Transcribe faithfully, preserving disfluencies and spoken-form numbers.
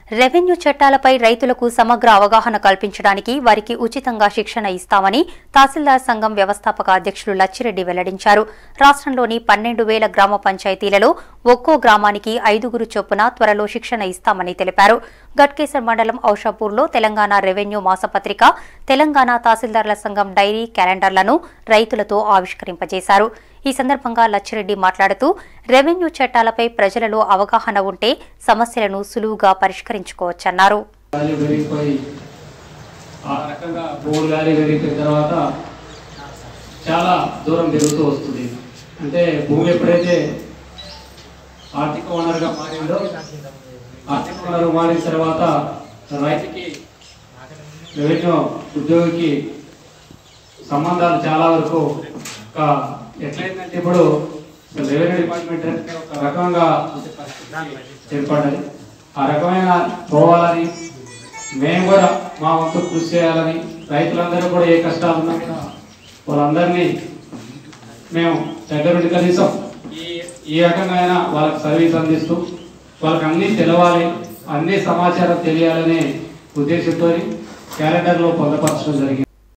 Revenue చట్టాలపై రైతులకు సమగ్ర అవగాహన కల్పించడానికి వారికి ఉచితంగా శిక్షణ ఇస్తామని తహసీల్దార్ సంఘం వ్యవస్థాపక అధ్యక్షులు లచ్చిరెడ్డి వెల్లడించారు. రాష్ట్రంలోని పన్నెండు వేల గ్రామ పంచాయతీలలో ఒక్కో గ్రామానికి ఐదుగురు చొప్పున త్వరలో శిక్షణ ఇస్తామని తెలిపారు. గట్కేసర్ మండలం ఔషాపూర్లో తెలంగాణ రెవెన్యూ మాసపత్రిక, తెలంగాణ తహసీల్దార్ల సంఘం డైరీ క్యాలెండర్లను రైతులతో ఆవిష్కరింపజేశారు. ఈ సందర్భంగా లచ్చిరెడ్డి మాట్లాడుతూ రెవెన్యూ చట్టాలపై ప్రజలలో అవగాహన ఉంటే సమస్యలను సులువుగా పరిష్కరించుకోవచ్చన్నారు. చాలా దూరం పెరుగుతూ వస్తుంది. అంటే భూమి ఎప్పుడైతే ఆర్థిక వనరుగా మారిందో, ఆర్థిక వనరు మారిన తర్వాత రైతుకి రెవెన్యూ ఉద్యోగికి సంబంధాలు చాలా వరకు ఎట్లయిందంటే ఇప్పుడు రెవెన్యూ డిపార్ట్మెంట్ ఒక రకంగా ఏర్పడ్డది. ఆ రకమైన పోవాలని మేము కూడా మా వంతు కృషి చేయాలని, రైతులందరూ కూడా ఏ కష్టాలు ఉన్నా కూడా వాళ్ళందరినీ మేము దగ్గరుండి కనీసం ఈ ఈ రకంగా అయినా వాళ్ళకి సర్వీస్ అందిస్తూ వాళ్ళకి అన్నీ తెలవాలి, అన్ని సమాచారం తెలియాలనే ఉద్దేశంతో క్యాలెండర్లో పొందపరచడం జరిగింది.